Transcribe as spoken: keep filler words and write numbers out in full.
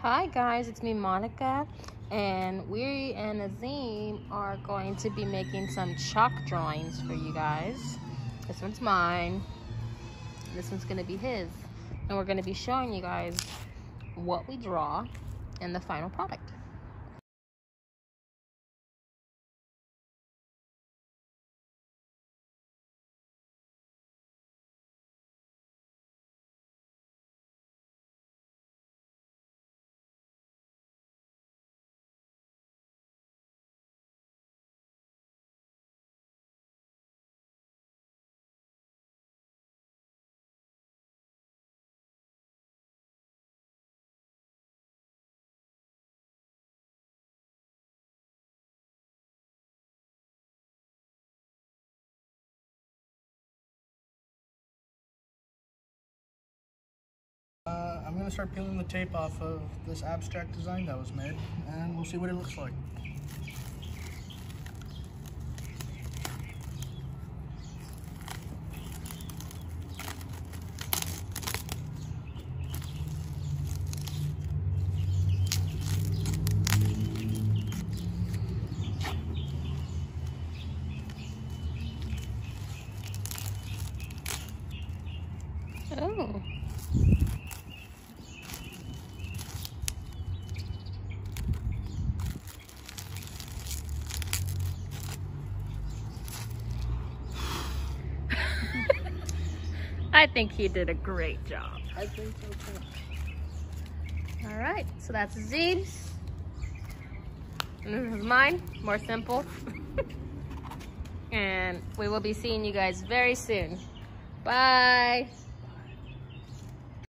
Hi guys, it's me Monica, and we and Azim are going to be making some chalk drawings for you guys. This one's mine, this one's going to be his, and we're going to be showing you guys what we draw and the final product. Uh, I'm going to start peeling the tape off of this abstract design that was made, and we'll see what it looks like. Oh. I think he did a great job. I think so too. All right, so that's Azim's. And this is mine, more simple. And we will be seeing you guys very soon. Bye.